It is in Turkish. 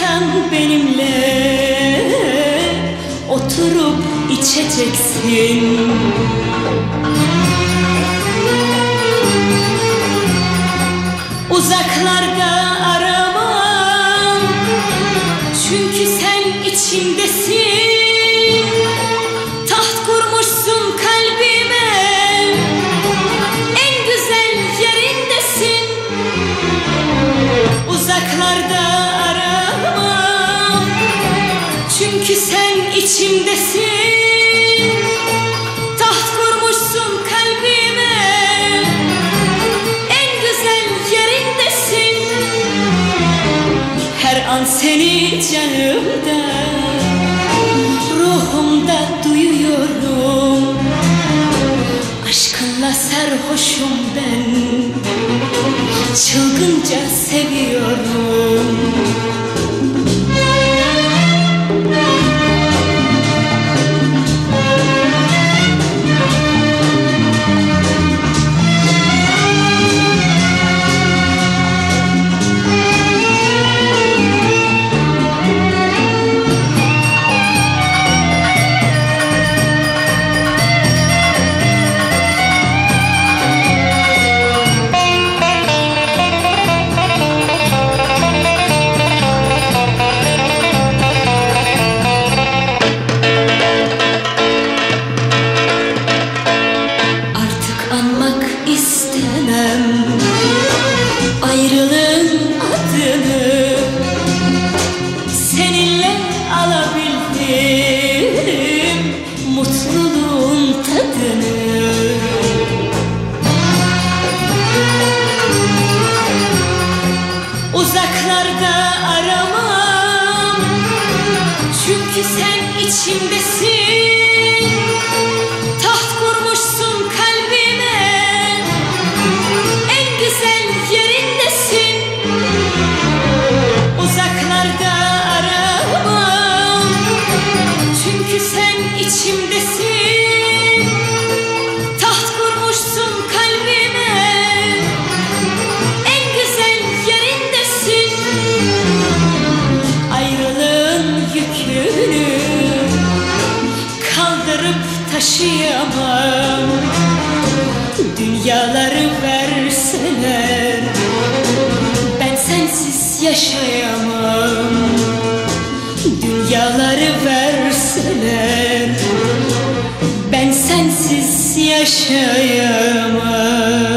sen benimle oturup içeceksin. Uzaklarda aramam, çünkü sen içimdesin. Taht kurmuşsun kalbime, en güzel yerindesin. Uzaklarda aramam, çünkü sen içimdesin. Taht kurmuşsun kalbime, en güzel yerindesin. Her an seni canımda, ruhumda duyuyorum. Aşkınla sarhoşum ben, çılgınca seviyorum. Ayrılığın adını seninle alabildim, mutluluğun tadını. Uzaklarda aramam, çünkü sen içimdesin. Taht kurmuşsun kalbime, en güzel yerindesin. Uzaklarda aramam, çünkü sen içimdesin. Taht kurmuşsun kalbime, en güzel yerindesin. Ayrılığın yükünü kaldırıp taşıyamam. Dünyaları verseler ben sensiz yaşayamam. Dünyaları verseler ben sensiz yaşayamam.